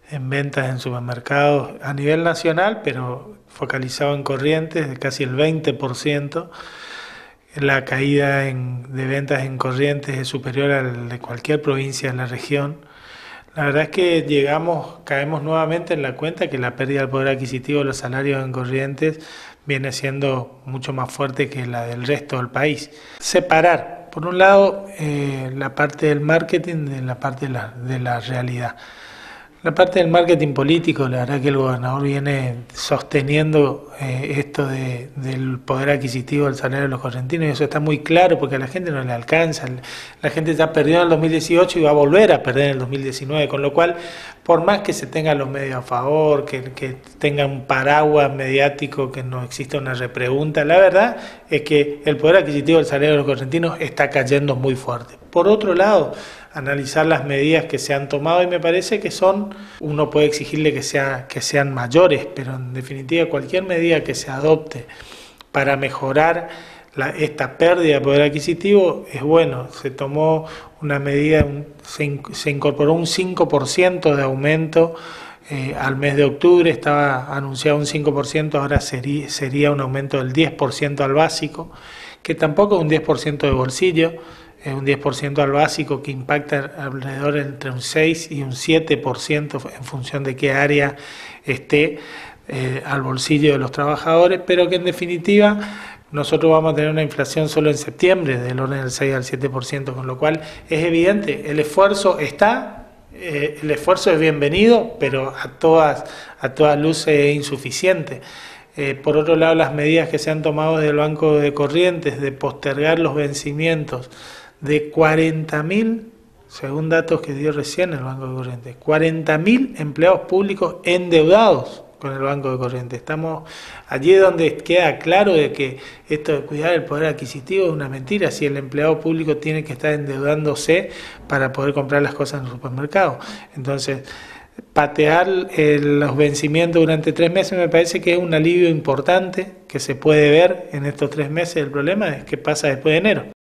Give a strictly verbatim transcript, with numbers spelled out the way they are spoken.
en ventas en supermercados a nivel nacional, pero focalizado en Corrientes, de casi el veinte por ciento. La caída en- de ventas en Corrientes es superior al de cualquier provincia de la región. La verdad es que llegamos, caemos nuevamente en la cuenta que la pérdida del poder adquisitivo de los salarios en Corrientes viene siendo mucho más fuerte que la del resto del país. Separar, por un lado, eh, la parte del marketing de la parte de la, de la realidad. La parte del marketing político, la verdad que el gobernador viene sosteniendo eh, esto de, del poder adquisitivo del salario de los correntinos, y eso está muy claro porque a la gente no le alcanza. La gente ya perdió en el dos mil dieciocho y va a volver a perder en el dos mil diecinueve, con lo cual, por más que se tengan los medios a favor, que, que tenga un paraguas mediático, que no exista una repregunta, la verdad es que el poder adquisitivo del salario de los correntinos está cayendo muy fuerte. Por otro lado, analizar las medidas que se han tomado y me parece que son, uno puede exigirle que, sea, que sean mayores, pero en definitiva cualquier medida que se adopte para mejorar la, esta pérdida de poder adquisitivo es bueno. Se tomó una medida, un, se, se incorporó un cinco por ciento de aumento eh, al mes de octubre, estaba anunciado un cinco por ciento, ahora sería, sería un aumento del diez por ciento al básico, que tampoco es un diez por ciento de bolsillo, es un diez por ciento al básico que impacta alrededor entre un seis y un siete por ciento en función de qué área esté eh, al bolsillo de los trabajadores, pero que en definitiva nosotros vamos a tener una inflación solo en septiembre del orden del seis al siete por ciento, con lo cual es evidente, el esfuerzo está, eh, el esfuerzo es bienvenido, pero a todas, a todas luces es insuficiente. Eh, por otro lado, las medidas que se han tomado desde el Banco de Corrientes de postergar los vencimientos de cuarenta mil, según datos que dio recién el Banco de Corrientes, cuarenta mil empleados públicos endeudados con el Banco de Corrientes. Estamos allí donde queda claro de que esto de cuidar el poder adquisitivo es una mentira, si el empleado público tiene que estar endeudándose para poder comprar las cosas en el supermercado. Entonces, patear eh, los vencimientos durante tres meses me parece que es un alivio importante que se puede ver en estos tres meses. El problema es qué pasa después de enero.